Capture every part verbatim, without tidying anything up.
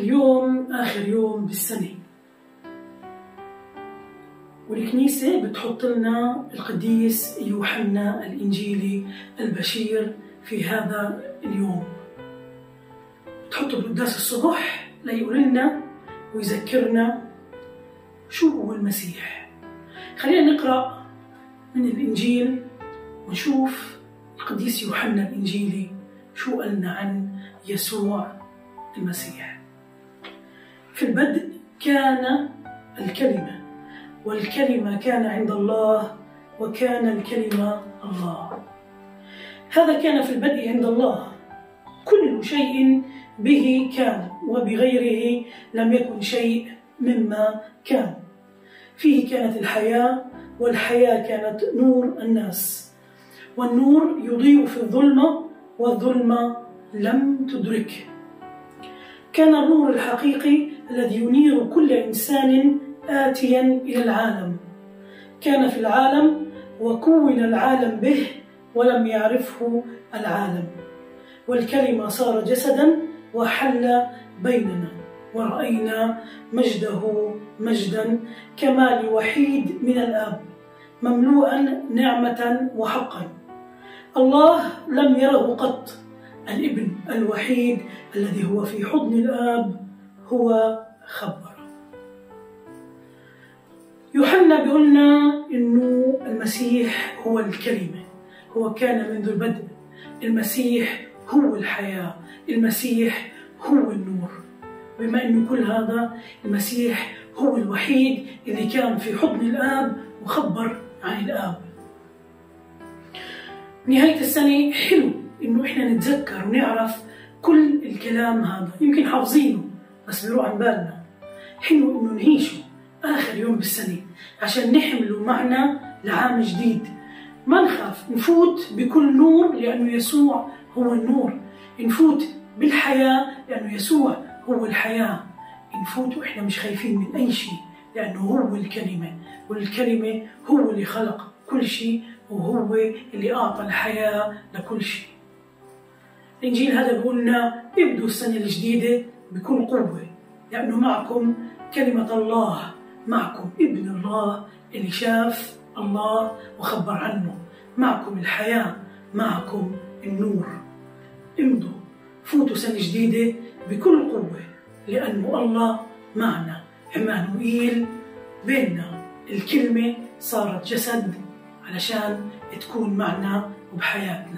اليوم آخر يوم بالسنة، والكنيسة بتحط لنا القديس يوحنا الإنجيلي البشير في هذا اليوم. بتحطه بقداس الصبح ليقول لنا ويذكرنا شو هو المسيح. خلينا نقرأ من الإنجيل ونشوف القديس يوحنا الإنجيلي شو قالنا عن يسوع المسيح. في البدء كان الكلمة، والكلمة كان عند الله، وكان الكلمة الله. هذا كان في البدء عند الله. كل شيء به كان، وبغيره لم يكن شيء مما كان. فيه كانت الحياة، والحياة كانت نور الناس، والنور يضيء في الظلمة، والظلمة لم تدركه. كان النور الحقيقي الذي ينير كل إنسان آتيا إلى العالم. كان في العالم، وكون العالم به، ولم يعرفه العالم. والكلمة صار جسدا وحل بيننا، ورأينا مجده مجدا كما لوحيد من الآب، مملوءا نعمة وحقا. الله لم يره قط، الابن الوحيد الذي هو في حضن الآب هو خبر. يوحنا بيقولنا إنه المسيح هو الكلمة، هو كان منذ البدء. المسيح هو الحياة، المسيح هو النور. بما إنه كل هذا، المسيح هو الوحيد اللي كان في حضن الآب وخبر عن الآب. نهاية السنة حلو إنه إحنا نتذكر ونعرف كل الكلام هذا، يمكن حافظينه بس بيروح عن بالنا. حلو إنه نعيشه آخر يوم بالسنة عشان نحمله معنا لعام جديد. ما نخاف، نفوت بكل نور لأنه يسوع هو النور. نفوت بالحياة لأنه يسوع هو الحياة. نفوت وإحنا مش خايفين من أي شيء لأنه هو الكلمة، والكلمة هو اللي خلق كل شيء، وهو اللي أعطى الحياة لكل شيء. الإنجيل هذا بيقولنا ابدوا السنة الجديدة بكل قوة، لأنه معكم كلمة الله، معكم ابن الله اللي شاف الله وخبر عنه، معكم الحياة، معكم النور. امضوا، فوتوا سنة جديدة بكل قوة، لأنه الله معنا. عمانوئيل بيننا، الكلمة صارت جسد علشان تكون معنا وبحياتنا.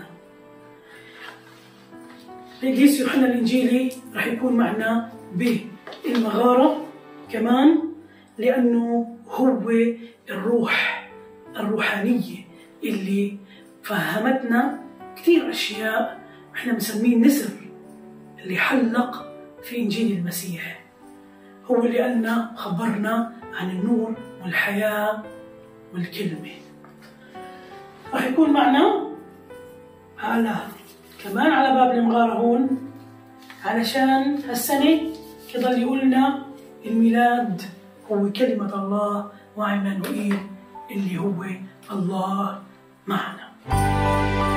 القديس يوحنا الإنجيلي رح يكون معنا بالمغارة كمان، لأنه هو الروح الروحانية اللي فهمتنا كثير أشياء إحنا بنسميه النسر اللي حلق في إنجيل المسيح. هو اللي قالنا، خبرنا عن النور والحياة والكلمة. راح يكون معنا على كمان على باب المغارة هون، علشان هالسنة يضل يقولنا الميلاد هو كلمة الله وعمانوئيل اللي هو الله معنا.